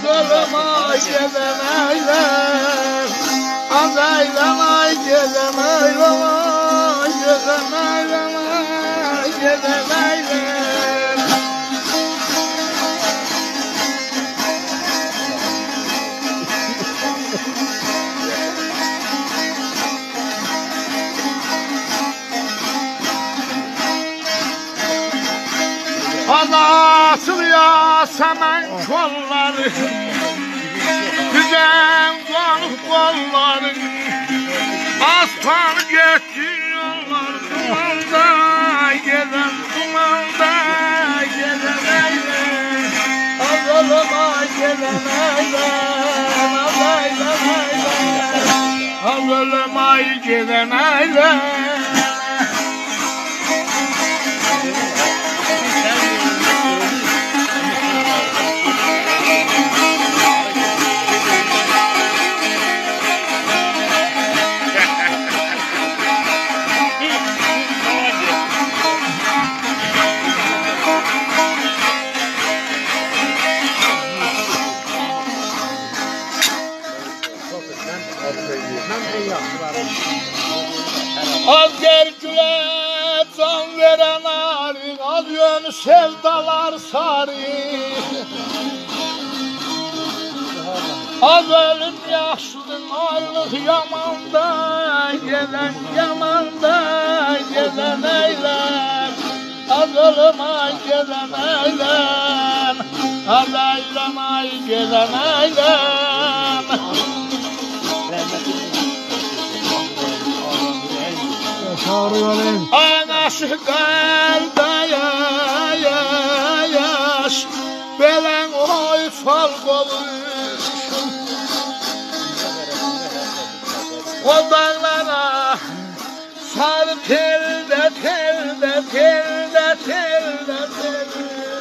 Azalama gezem eylem, azaylama gezem eylem, gezem eylem, gezem eylem. Anasıl ya semen kolları, güzel konuk kolları, aslan geçti yollar dumanda, gezen dumanda, gezen eylem. Azalama gezen eylem, azaylama eylem, azalama gezen eylem. Az gerçüle can veren arı, az yönü sevdalar sarı. Az ölüm yaşlıdır, ağırlık yamanda, gelen yamanda, gelen eylem. Az ölüm ay gelen eylem, az eylem ay gelen eylem. Anası kalda yaş, belen oy fal kovuş. O dağlara sarı telde, telde, telde, telde, telde.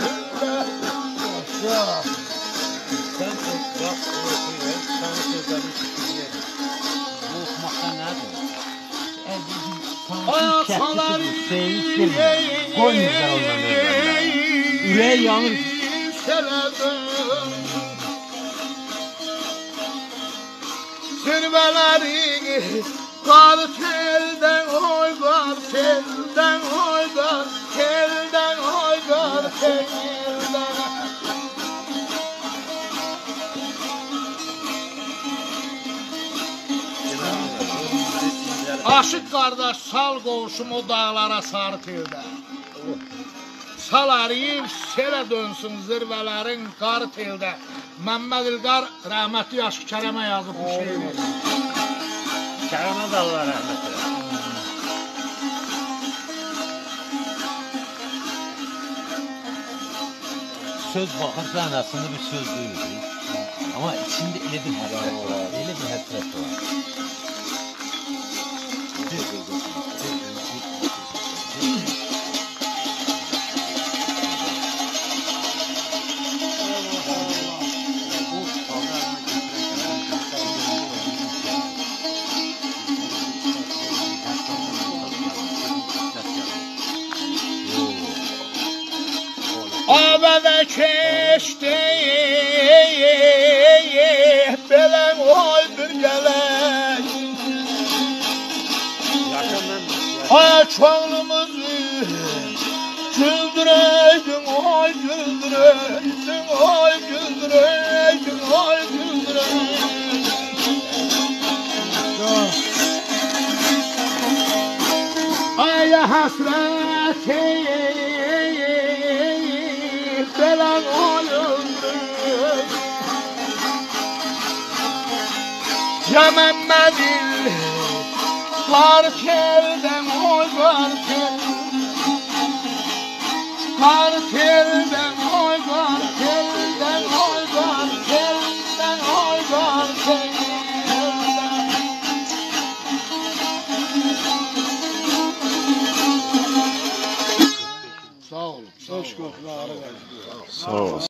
Sen bak, sen sözlerini çıkıyor. Bu okumaktan nedir? Ayaklar koymuşlar ondan böyle. Yüreği yanır. Zirvelerini kar telden oy kar telden oy kar telden oy kar telden. Aşık kardeş sal qovuşum o dağlara sarı teldə. Sal arayıb selə dönsün zirvələrin qar teldə. Məmməd İlqar rəhmətli Aşıq Kərəmə yazıb bu şeyini. Kərəmə də Allah rəhmət eləsin. Söz baxırsan aslında bir söz duyuyor. Ama içinde elə bir həsrət var. Elə bir həsrət var. Abada keçdi belən oy bir gələk. Açağımızı güldüreydin, oy güldüreydin, oy güldüreydin, oy güldüreydin. Ay hasreti belən oy öldür. Ya Məmmədil kar telden oy kar telden, kar telden oy kar telden, oy kar telden, oy kar telden. Sağ olun. Sağ olun. Sağ ol.